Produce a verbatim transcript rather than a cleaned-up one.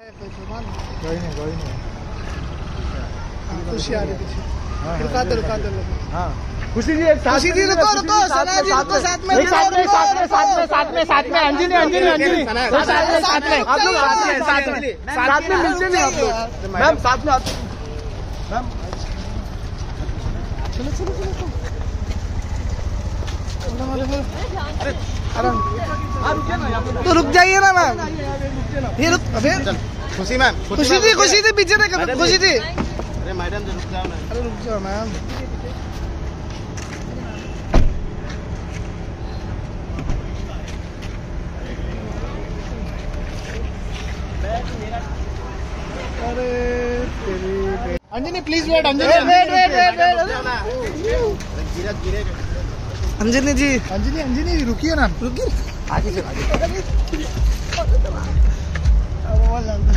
कोई नहीं कोई नहीं खुशी आ रही पीछे। रुका दो रुका दो हाँ खुशी जी खुशी जी रुको रुको सना जी रुको साथ में साथ में साथ में साथ में साथ में साथ में अंजलि अंजलि अंजलि साथ में साथ में आप लोग साथ में साथ में साथ में मिलते नहीं आप लोग मैम साथ में मैम चलो चलो चलो तो रुक जाइए ना मैम ये रुक अबे खुशी मैम खुशी जी खुशी जी पीछे ना करो खुशी जी अरे मैडम रुक जाओ ना अरे रुक जाओ मैम अरे Anjani please wait Anjani wait wait wait wait Anjani ji Anjani Anjani रुकिए ना रुकिए आगे से आगे